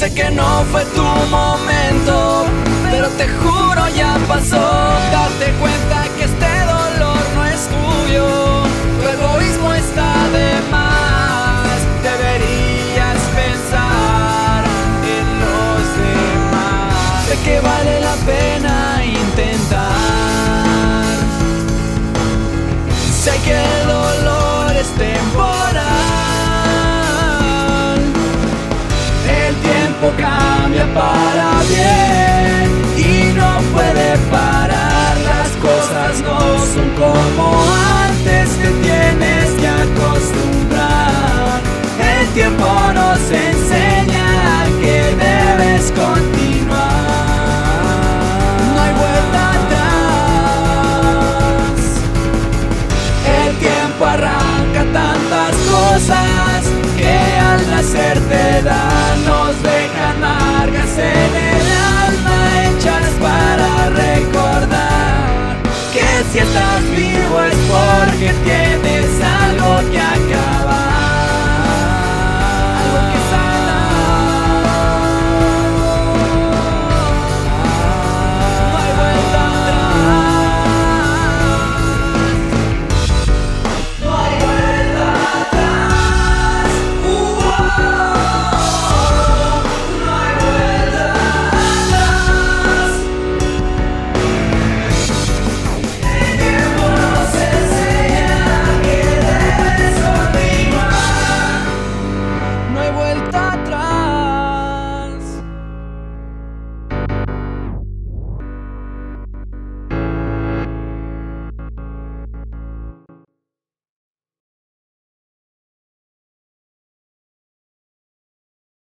Sé que no fue tu momento, pero te juro ya pasó. Date cuenta que este dolor no es tuyo, tu egoísmo está de más. Deberías pensar en los demás. Sé que vale la pena intentar. Sé que el dolor es temporal. El tiempo cambia para bien.